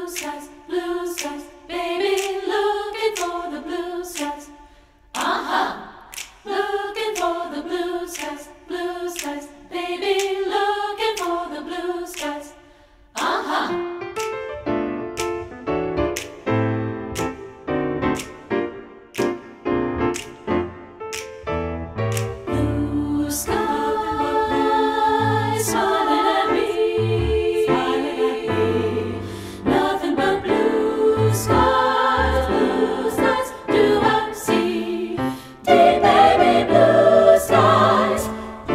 blue skies, baby, looking for the blue skies. Looking for the blue skies, baby, looking for the blue skies. Blue skies, smiling at me, nothing but blue skies do I see. Deep baby blue skies,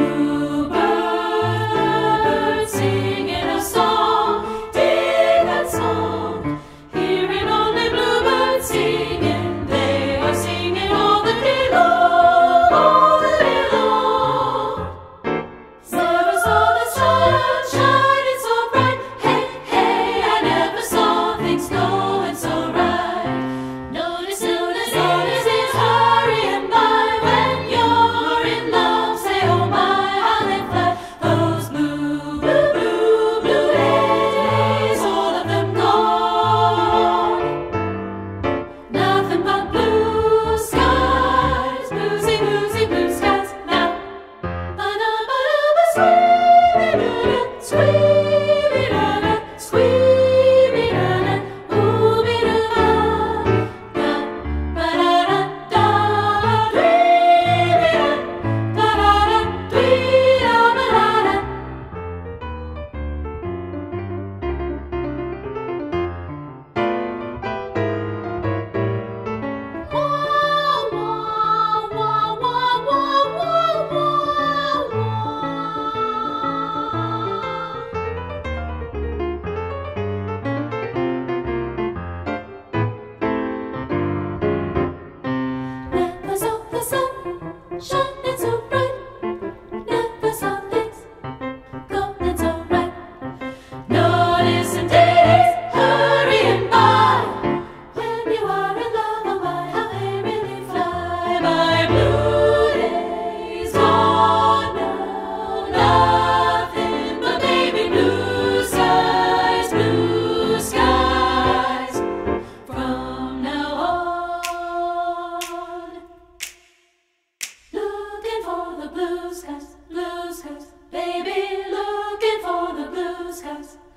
bluebirds singing a song, deep that song, hearing only bluebirds singing. They are singing all the day long, all the day long. Never saw the sun shining so bright. Hey, hey, I never saw things going so right. Notice it's hurrying by when you're in love. Say, oh my, how they fly. Those blue, blue, blue, blue days, all of them gone. Nothing but blue skies, bluesy, bluesy, blue skies now. Squee-dee-doo-doo, squee-dee-doo-doo, ooh-dee-doo-da, da-ba-da-da-da, dwee-dee-da, da-da-da, dwee-da-ba-da-da. Never saw the sun shining so bright. Never saw things going so right. Noticing days hurrying by when you are in love. Oh my, how they really fly by. Blue days gone now, nothing but baby blue skies from now on. Looking for the blue skies, baby, looking for the blue skies.